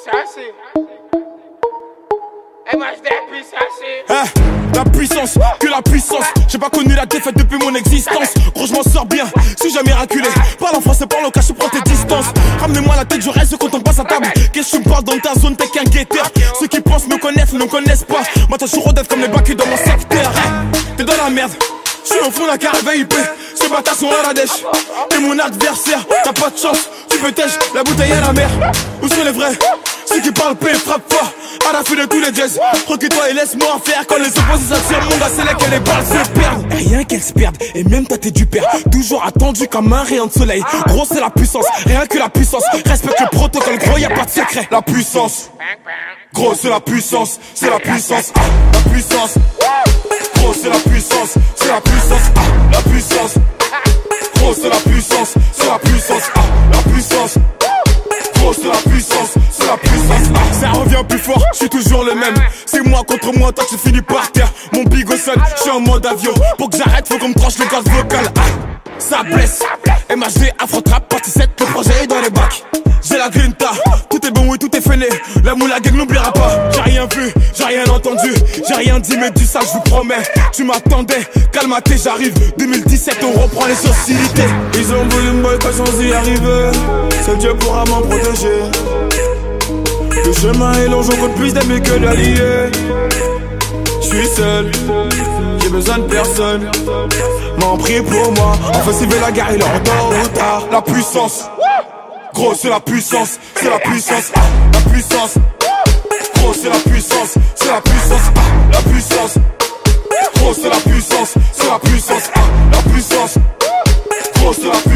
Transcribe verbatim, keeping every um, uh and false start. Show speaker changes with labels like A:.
A: Eh, la puissance, que la puissance. J'ai pas connu la défaite depuis mon existence. Gros, je m'en sors bien, suis jamais miraculé. Parle en français, parle au cas, je prends tes distances. Ramenez-moi la tête, je reste quand on passe à table. Qu'est-ce que tu me parles dans ta zone, t'es qu'un guetteur. Ceux qui pensent me connaissent, ne me connaissent pas. Moi, je suis rodef comme les bacs dans mon secteur. Eh, t'es dans la merde, je suis au fond de la caravane I P. Ces bâtards sont à la dèche. T'es mon adversaire, t'as pas de chance. Tu peux tèche, la bouteille à la mer. Où sont les vrais? Ceux qui parlent paix, frappe fort. À la fin de tous les jazz, recule-toi et laisse-moi en faire. Quand les opposés s'attirent, mon gars, c'est là que les balles se perdent. Rien qu'elles se perdent, et même toi t'es du père. Toujours attendu comme un rayon de soleil. Gros, c'est la puissance, rien que la puissance. Respecte le protocole, gros, y'a pas de secret. La puissance, gros, c'est la puissance, c'est la puissance. Ah, la puissance, gros, c'est la puissance, c'est la puissance. Ah, la puissance, gros, c'est la puissance, c'est la puissance. Ah, la puissance. Gros, c'est la puissance, c'est la puissance. Ah, ça revient plus fort, je suis toujours le même. C'est moi contre moi, toi tu finis par terre. Mon bigot sonne, je suis en mode avion. Pour que j'arrête, faut qu'on me tranche le gaz vocal. Ah, ça blesse. M H D, Afro-Trap, partie sept, le projet est dans les bacs. J'ai la grinta, tout est bon, oui, tout est fainé. La moula gang n'oubliera pas. J'ai rien vu, j'ai rien entendu, j'ai rien dit, mais du ça, je vous promets. Tu m'attendais, calme-toi, j'arrive. deux mille dix-sept, on reprend les hostilités.
B: Ils ont voulu me boycotter sans y arriver. Seul Dieu pourra m'en protéger. Le chemin est long, j'en compte plus d'amis que d'alliés. J'suis seul, j'ai besoin de personne. M'en prie pour moi, enfin s'il veut la guerre, il est en tort ou tard.
A: La puissance, gros c'est la puissance, c'est la puissance, ah, la puissance. Gros c'est la puissance, c'est la puissance, ah, la puissance. Gros c'est la puissance, c'est la puissance, ah, la puissance. Gros c'est la puissance.